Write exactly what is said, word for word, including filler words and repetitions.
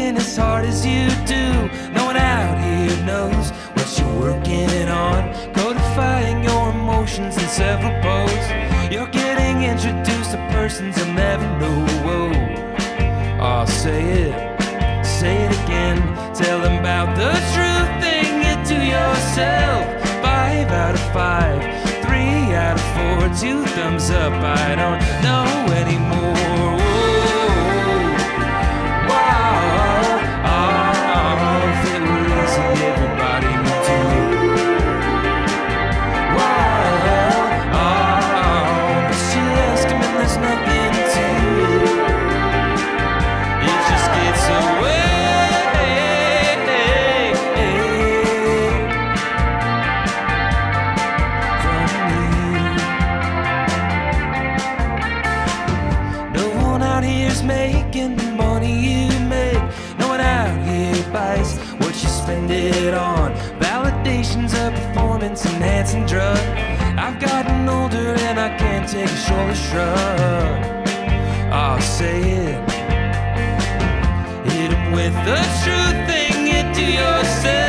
working as hard as you do. No one out here knows what you're working on, codifying your emotions in several posts. You're getting introduced to persons you'll never know. Whoa. Oh, say it, say it again. Tell them about the true thing you do yourself. Five out of five, three out of four, two thumbs up. I don't know anymore. Whoa, wow, oh, if it were easy, everybody would do it. Wow, oh, but she asked him and there's nothing to it. It just gets away. Making the money you make. No one out here buys what you spend it on. Validation's a performance enhancing drug. I've gotten older and I can't take a shoulder shrug. I'll say it. Hit 'em with the true thing you do yourself.